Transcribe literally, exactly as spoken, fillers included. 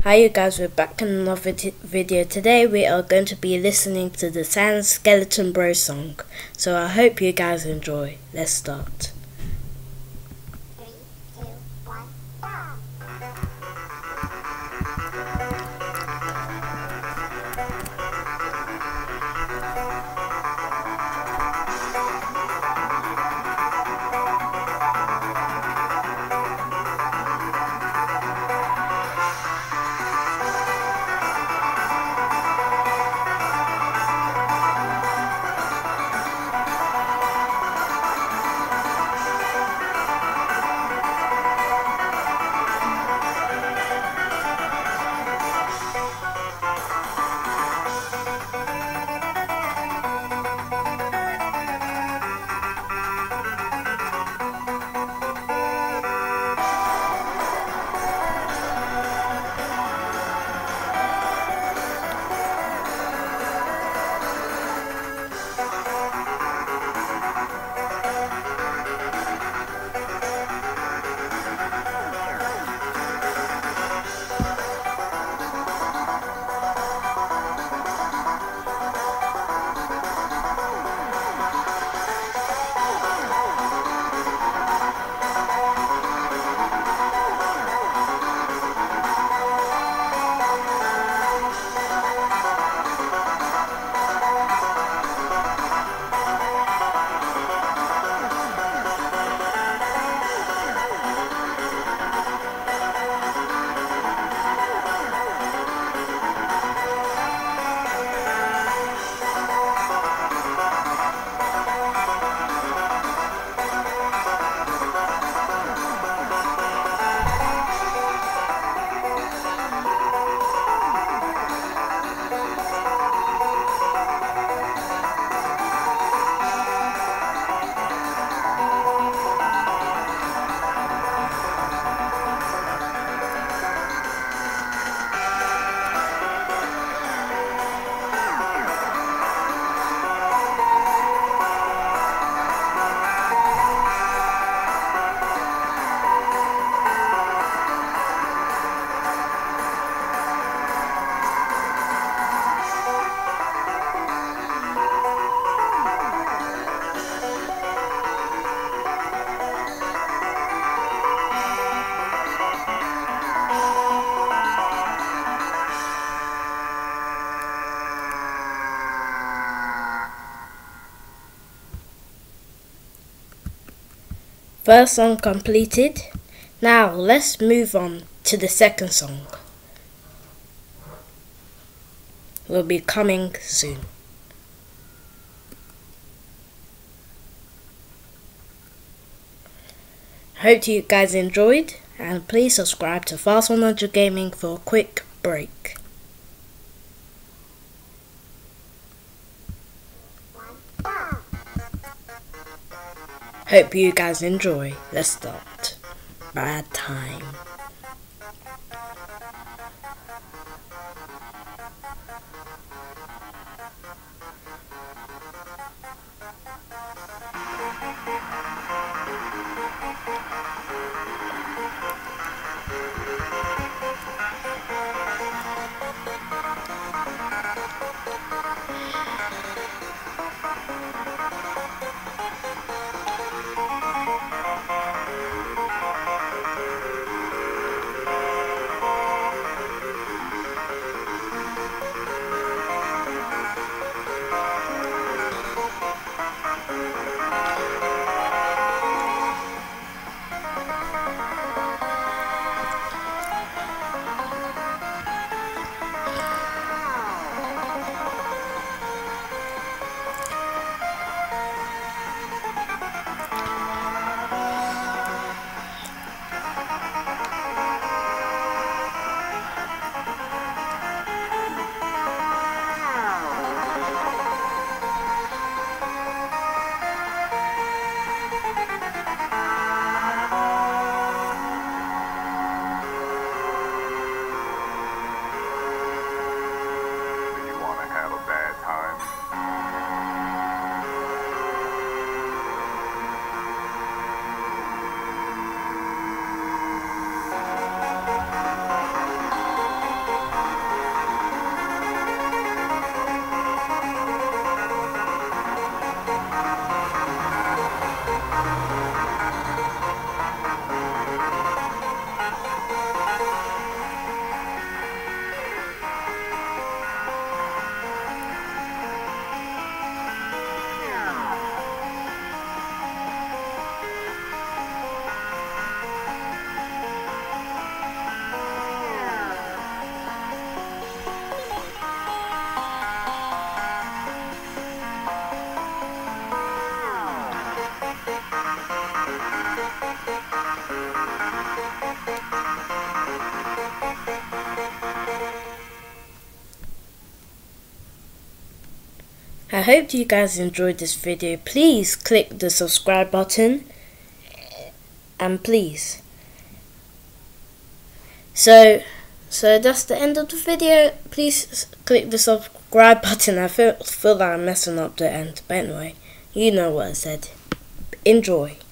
Hi you guys, we're back in another t- video. Today we are going to be listening to the Sand Skeleton Bros song. So I hope you guys enjoy. Let's start. Three, two, one, go! First song completed. Now let's move on to the second song. Will be coming soon. Hope you guys enjoyed, and please subscribe to Fast one hundred Gaming for a quick break. Hope you guys enjoy. Let's start. Bad time. I hope you guys enjoyed this video. Please click the subscribe button, and please. So, so that's the end of the video. Please click the subscribe button. I feel, feel like I'm messing up the end, but anyway, you know what I said. Enjoy.